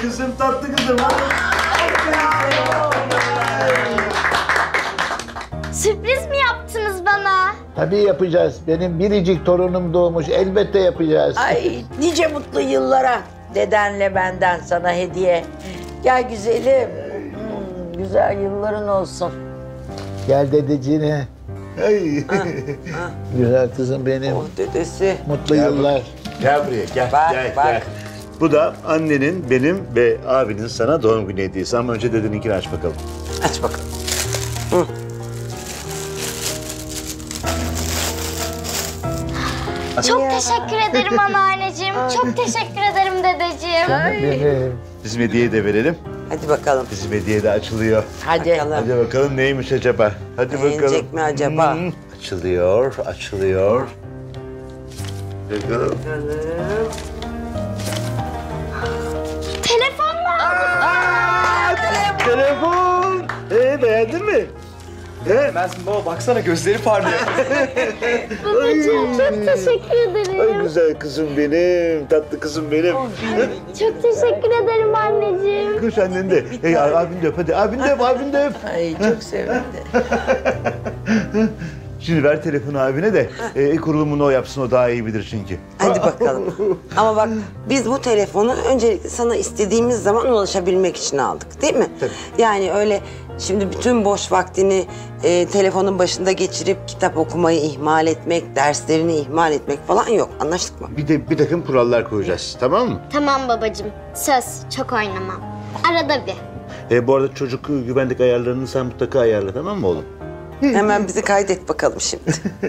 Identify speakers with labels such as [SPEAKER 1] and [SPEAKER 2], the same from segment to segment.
[SPEAKER 1] kızım, tatlı kızım.
[SPEAKER 2] Sürpriz mi yaptınız bana?
[SPEAKER 3] Tabii yapacağız. Benim biricik torunum doğmuş. Elbette yapacağız.
[SPEAKER 4] Ay nice mutlu yıllara dedenle benden sana hediye. Gel güzelim. Güzel yılların olsun.
[SPEAKER 3] Gel dedeciğine.
[SPEAKER 1] Ay.
[SPEAKER 3] Güzel kızım benim.
[SPEAKER 4] Oh dedesi.
[SPEAKER 3] Mutlu
[SPEAKER 1] Gel
[SPEAKER 3] yıllar.
[SPEAKER 1] Gel buraya, gel,
[SPEAKER 4] Bak,
[SPEAKER 1] gel,
[SPEAKER 4] bak.
[SPEAKER 1] gel. Bu da annenin, benim ve abinin sana doğum günü hediyesi. Ama önce dedeninkini aç bakalım.
[SPEAKER 4] Aç bakalım.
[SPEAKER 2] Çok teşekkür ederim anneanneciğim. Çok teşekkür ederim dedeciğim.
[SPEAKER 3] Benim.
[SPEAKER 1] Bizim hediyeyi de verelim.
[SPEAKER 4] Hadi bakalım.
[SPEAKER 1] Bizim hediye de açılıyor.
[SPEAKER 4] Hadi.
[SPEAKER 1] Hadi bakalım neymiş acaba? Hadi bakalım.
[SPEAKER 4] Beğenecek mi acaba?
[SPEAKER 1] Açılıyor, açılıyor. Bakalım.
[SPEAKER 2] Telefonla.
[SPEAKER 1] Telefon. Beğendin mi?
[SPEAKER 5] Beğenmezsin baba, baksana gözleri parlıyor.
[SPEAKER 2] Babacığım çok teşekkür
[SPEAKER 1] Ay
[SPEAKER 2] ederim.
[SPEAKER 1] güzel kızım benim, tatlı kızım benim.
[SPEAKER 2] Çok teşekkür ederim anneciğim.
[SPEAKER 1] Kuş annen de. Abin de öp hadi. Abin de öp, abin de öp.
[SPEAKER 4] Ay çok sevindi.
[SPEAKER 1] Şimdi ver telefonu abine de kurulumunu o yapsın, o daha iyi bilir çünkü.
[SPEAKER 6] Hadi bakalım. Ama bak biz bu telefonu öncelikle sana istediğimiz zaman ulaşabilmek için aldık değil mi?
[SPEAKER 1] Tabii.
[SPEAKER 6] Yani öyle şimdi bütün boş vaktini telefonun başında geçirip kitap okumayı ihmal etmek, derslerini ihmal etmek falan yok. Anlaştık mı?
[SPEAKER 1] Bir takım kurallar koyacağız, tamam mı?
[SPEAKER 2] Tamam babacığım. Söz çok oynamam. Arada bir.
[SPEAKER 1] Bu arada çocuk güvenlik ayarlarını sen mutlaka ayarla, tamam mı oğlum?
[SPEAKER 6] Hemen bizi kaydet bakalım şimdi.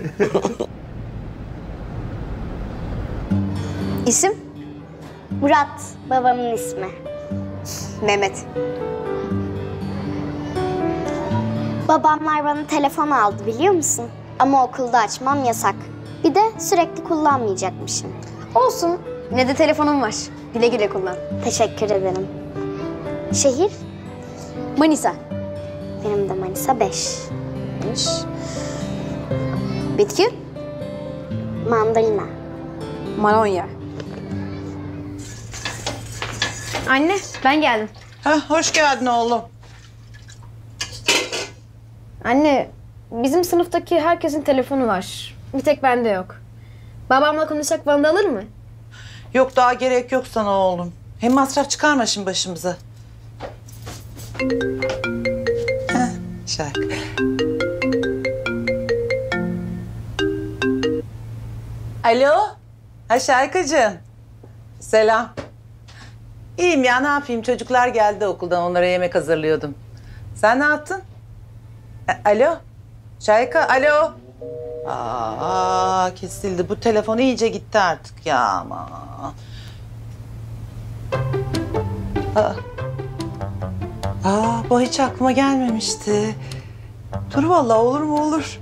[SPEAKER 2] İsim? Murat. Babamın ismi.
[SPEAKER 7] Mehmet.
[SPEAKER 2] Babamlar bana telefon aldı biliyor musun? Ama okulda açmam yasak. Bir de sürekli kullanmayacakmışım.
[SPEAKER 7] Olsun. Yine de telefonum var. Güle güle kullan.
[SPEAKER 2] Teşekkür ederim. Şehir?
[SPEAKER 7] Manisa.
[SPEAKER 2] Benim de Manisa 5.
[SPEAKER 7] Bitki?
[SPEAKER 2] Mandalina.
[SPEAKER 7] Malonya. Anne, ben geldim.
[SPEAKER 8] Hoş geldin oğlum.
[SPEAKER 7] Anne, bizim sınıftaki herkesin telefonu var. Bir tek bende yok. Babamla konuşsak bana da alır mı?
[SPEAKER 8] Yok daha gerek yok sana oğlum. Hem masraf çıkarma şimdi başımıza. Şarkı. Alo. Şarkıcığım. Selam. İyiyim ya ne yapayım çocuklar geldi okuldan onlara yemek hazırlıyordum. Sen ne yaptın? Alo. Şayka, alo. Kesildi. Bu telefon iyice gitti artık ya ama. Bu hiç aklıma gelmemişti. Dur vallahi olur mu olur.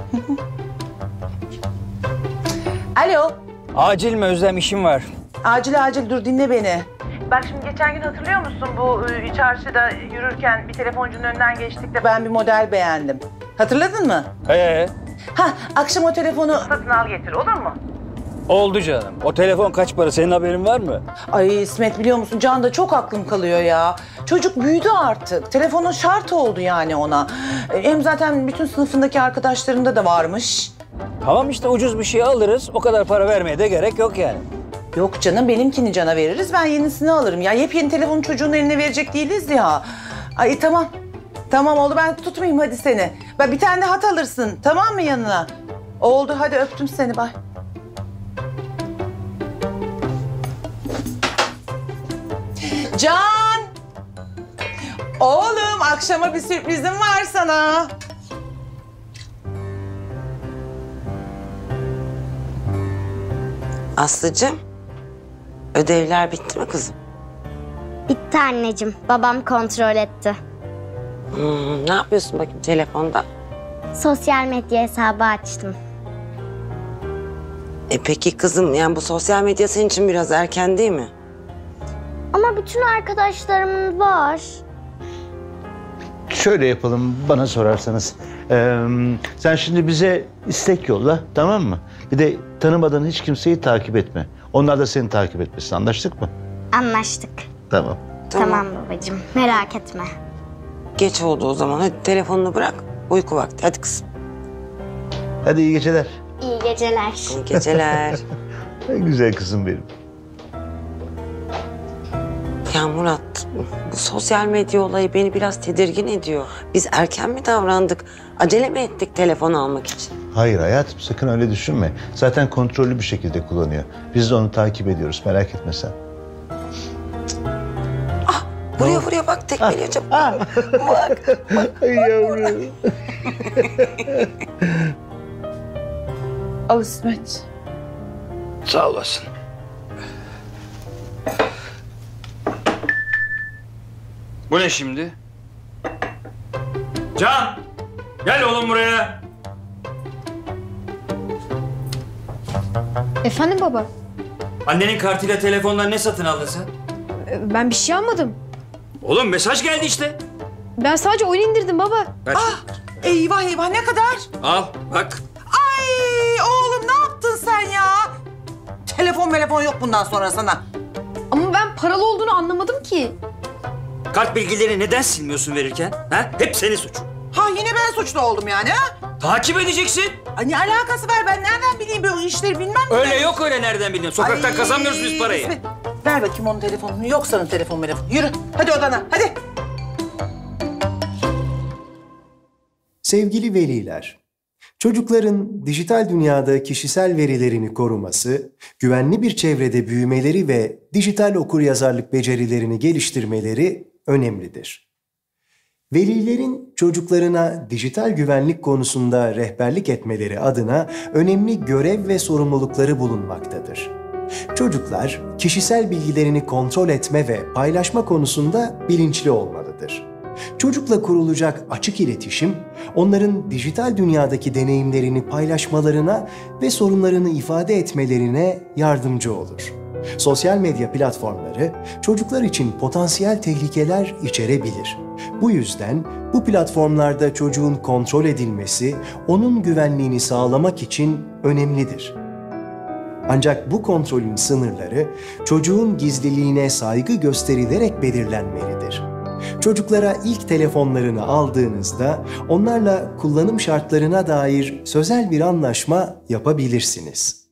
[SPEAKER 8] Alo.
[SPEAKER 9] Acil mi Özlem, işim var.
[SPEAKER 8] Acil dur dinle beni. Bak şimdi geçen gün hatırlıyor musun bu çarşıda yürürken bir telefoncunun önünden geçtik de ben bir model beğendim. Hatırladın mı? Akşam o telefonu satın al getir olur mu?
[SPEAKER 9] Oldu canım. O telefon kaç para, senin haberin var mı?
[SPEAKER 8] Ay İsmet biliyor musun Can da çok aklım kalıyor ya. Çocuk büyüdü artık. Telefonun şart oldu yani ona. Hem zaten bütün sınıfındaki arkadaşlarında da varmış.
[SPEAKER 9] Tamam işte, ucuz bir şey alırız. O kadar para vermeye de gerek yok yani.
[SPEAKER 8] Yok canım benimkini Can'a veririz ben yenisini alırım. Ya yepyeni telefonu çocuğun eline verecek değiliz ya. Ay tamam. Tamam oldu ben tutmayayım hadi seni. Ben bir tane de hat alırsın tamam mı yanına? Oldu hadi öptüm seni bay. Can! Oğlum akşama bir sürprizim var sana.
[SPEAKER 6] Aslıcığım, ödevler bitti mi kızım?
[SPEAKER 2] Bitti anneciğim. Babam kontrol etti.
[SPEAKER 6] Ne yapıyorsun bakayım telefonda?
[SPEAKER 2] Sosyal medya hesabı açtım.
[SPEAKER 6] Peki kızım, yani bu sosyal medya senin için biraz erken değil mi?
[SPEAKER 2] Ama bütün arkadaşlarımın var.
[SPEAKER 3] Şöyle yapalım bana sorarsanız. Sen şimdi bize istek yolla, tamam mı? Bir de tanımadığın hiç kimseyi takip etme. Onlar da seni takip etmesin. Anlaştık mı?
[SPEAKER 2] Anlaştık.
[SPEAKER 3] Tamam.
[SPEAKER 2] Tamam babacığım, merak etme.
[SPEAKER 6] Geç oldu o zaman. Hadi telefonunu bırak. Uyku vakti. Hadi kızım.
[SPEAKER 3] Hadi iyi geceler.
[SPEAKER 2] İyi geceler.
[SPEAKER 6] İyi geceler.
[SPEAKER 3] Güzel kızım benim.
[SPEAKER 6] Ya Murat, bu sosyal medya olayı beni biraz tedirgin ediyor. Biz erken mi davrandık? Acele mi ettik telefon almak için?
[SPEAKER 3] Hayır hayatım, sakın öyle düşünme. Zaten kontrollü bir şekilde kullanıyor. Biz de onu takip ediyoruz, merak etme sen.
[SPEAKER 6] Buraya bak, tekmeliyor çabuk. Bak.
[SPEAKER 3] Ay yavrum.
[SPEAKER 8] Al İsmet.
[SPEAKER 9] Sağ olasın. Bu ne şimdi? Can! Gel oğlum buraya.
[SPEAKER 7] Efendim baba?
[SPEAKER 9] Annenin kartıyla telefondan ne satın aldın sen?
[SPEAKER 7] Ben bir şey almadım.
[SPEAKER 9] Oğlum mesaj geldi işte.
[SPEAKER 7] Ben sadece oyun indirdim baba.
[SPEAKER 9] Ver
[SPEAKER 8] Eyvah eyvah, ne kadar?
[SPEAKER 9] Al bak.
[SPEAKER 8] Ay oğlum, ne yaptın sen ya? Telefon yok bundan sonra sana.
[SPEAKER 7] Ama ben paralı olduğunu anlamadım ki.
[SPEAKER 9] Kart bilgilerini neden silmiyorsun verirken? Ha? Hep senin suçun.
[SPEAKER 8] Ha, yine ben suçlu oldum yani ha?
[SPEAKER 9] Takip edeceksin.
[SPEAKER 8] Ay, ne alakası var, ben nereden bileyim böyle işleri, bilmem mi?
[SPEAKER 9] Öyle yok öyle, nereden biliyorsun? Sokaktan
[SPEAKER 8] Ay,
[SPEAKER 9] kazanmıyoruz biz parayı.
[SPEAKER 8] İsmet, ver bakayım onun telefonunu. Yok sana telefon. Yürü, hadi odana, hadi.
[SPEAKER 10] Sevgili veliler, çocukların dijital dünyada kişisel verilerini koruması, güvenli bir çevrede büyümeleri ve dijital okuryazarlık becerilerini geliştirmeleri önemlidir. Velilerin çocuklarına dijital güvenlik konusunda rehberlik etmeleri adına önemli görev ve sorumlulukları bulunmaktadır. Çocuklar, kişisel bilgilerini kontrol etme ve paylaşma konusunda bilinçli olmalıdır. Çocukla kurulacak açık iletişim, onların dijital dünyadaki deneyimlerini paylaşmalarına ve sorunlarını ifade etmelerine yardımcı olur. Sosyal medya platformları çocuklar için potansiyel tehlikeler içerebilir. Bu yüzden bu platformlarda çocuğun kontrol edilmesi, onun güvenliğini sağlamak için önemlidir. Ancak bu kontrolün sınırları çocuğun gizliliğine saygı gösterilerek belirlenmelidir. Çocuklara ilk telefonlarını aldığınızda onlarla kullanım şartlarına dair sözel bir anlaşma yapabilirsiniz.